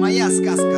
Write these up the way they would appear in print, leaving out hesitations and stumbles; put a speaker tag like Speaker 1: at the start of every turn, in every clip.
Speaker 1: Моя сказка.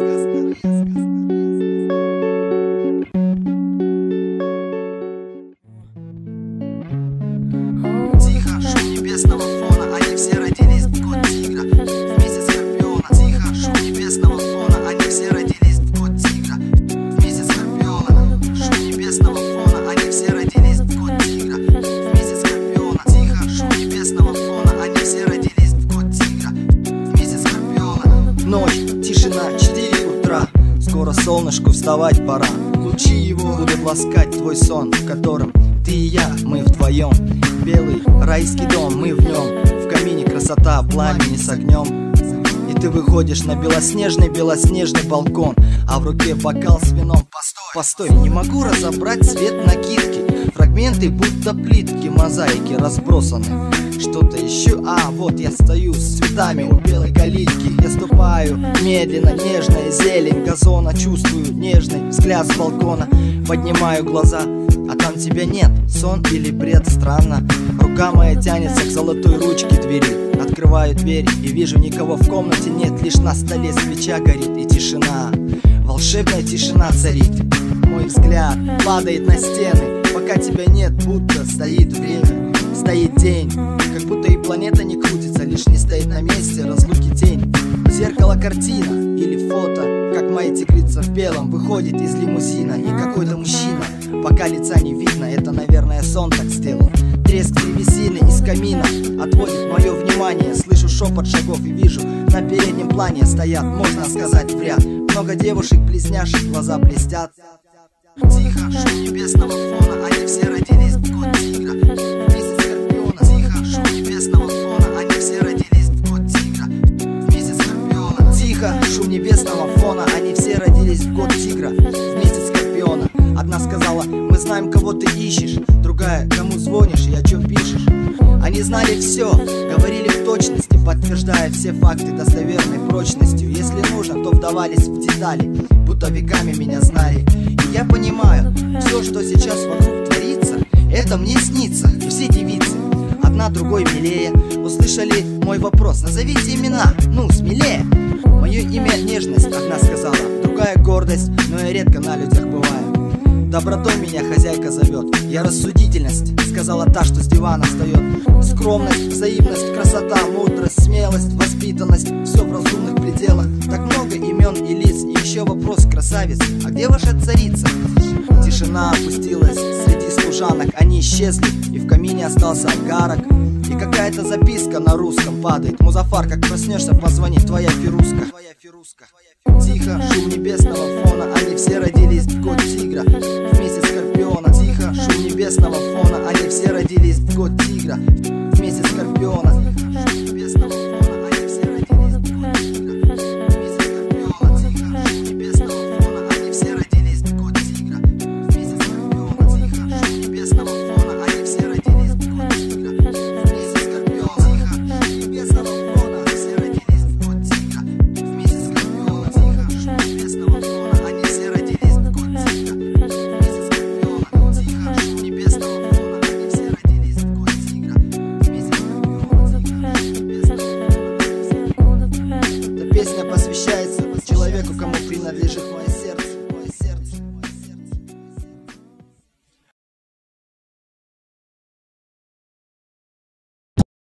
Speaker 1: Тихо, шум небесного фона, они все родились в год тигра, в месяц скорпиона. Тихо, шум небесного фона, они все родились в год тигра, в месяц скорпиона. Шум небесного фона, они все родились в год тигра, в месяц скорпиона. Тихо, шум небесного фона, они все родились в год тигра, в месяц скорпиона.
Speaker 2: Ночь, тишина, 4 утра. Скоро солнышку вставать пора. Лучи его будут ласкать твой сон, в котором ты и я, мы вдвоем. Белый райский дом, мы в нем. В камине красота, пламени с огнем. И ты выходишь на белоснежный балкон, а в руке бокал с вином. Постой, не могу разобрать цвет накидки. Фрагменты будто плитки, мозаики разбросаны. Что-то еще, вот я стою с цветами у белой калитки. Я ступаю медленно, нежная зелень газона. Чувствую нежный взгляд с балкона. Поднимаю глаза, а там тебя нет. Сон или бред, странно. Рука моя тянется к золотой ручке двери. Открываю дверь и вижу, никого в комнате нет. Лишь на столе свеча горит и тишина. Волшебная тишина царит. Мой взгляд падает на стены. Пока тебя нет, будто стоит время, стоит день. Как будто и планета не крутится, лишь не стоит на месте разлуки тень. Зеркало картина или фото, как моя тигрица в белом выходит из лимузина. И какой-то мужчина, пока лица не видно, это, наверное, сон так сделал. Треск древесины из камина отводит мое внимание. Слышу шепот шагов и вижу, на переднем плане стоят, можно сказать, в ряд много девушек-близняшек, глаза блестят.
Speaker 1: Тихо, шум небесного фона, они все родились в год тигра, в месяц скорпиона. Тихо, шум небесного фона, они все родились в год тигра, в месяц скорпиона.
Speaker 2: Тихо, шум небесного фона, они все родились в год тигра, в месяц скорпиона. Одна сказала: мы знаем, кого ты ищешь. Другая: кому звонишь и о чем пишешь. Они знали все, говорили в точности, подтверждая все факты достоверной прочностью. Если нужно, то вдавались в детали, будто веками меня знали. И я понимаю, все, что сейчас вокруг творится, это мне снится. И все девицы, одна другой милее, услышали мой вопрос: назовите имена, ну, смелее. Мое имя нежность, одна сказала, другая гордость, но я редко на людях бываю. Добротой меня хозяйка зовет, я рассудительность, сказала та, что с дивана встает. Скромность, взаимность, красота, мудрость, смелость, воспитанность, все в разумных пределах. Так много имен и лиц, и еще вопрос, красавец, а где ваша царица? Тишина опустилась среди служанок, они исчезли, и в камине остался огарок. И какая-то записка на русском падает: Музафар, как проснешься, позвони, твоя Фируска. Тихо, шум небесного фона, они все родились в год тигра, в месяц скорпиона. Тихо, шум небесного фона, они все родились в год тигра, в месяц скорпиона. Шум небесного фона, они все родились в год тигра, в месяц скорпиона. Тихо, шум небесного фона, они все родились в год тигра, в месяц скорпиона. Тихо, шум небесного фона, они все родились в год тигра, в месяц скорпиона. Тихо, шум небесного фона, они все родились в год тигра, в месяц скорпиона. Тихо, шум небесного фона, они все родились в год тигра, в месяц скорпиона. Тихо, шум небесного фона, они все родились в год тигра, в месяц скорпиона. Эта песня посвящается человеку, кому принадлежит